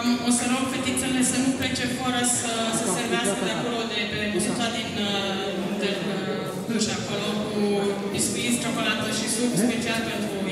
O să rog fetițele să nu plece fără să servească de acolo, de pe busuța din duș acolo, cu biscuiți, ciocolată și suc special pentru